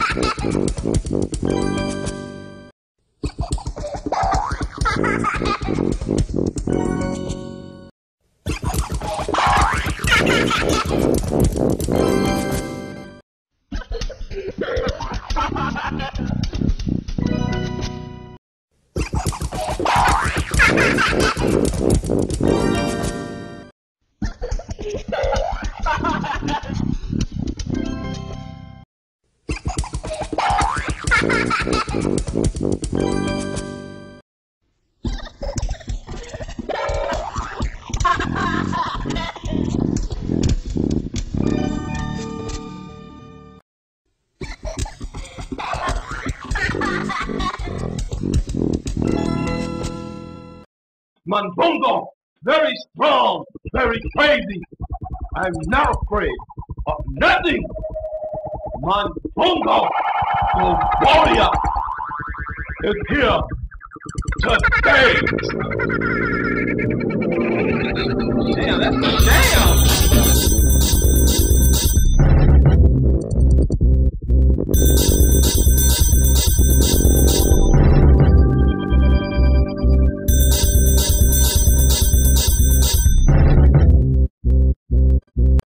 MANBUNGO, very strong, very crazy. I'm not afraid of nothing. MANBUNGO, the warrior, is here to stay. Damn, that's damn.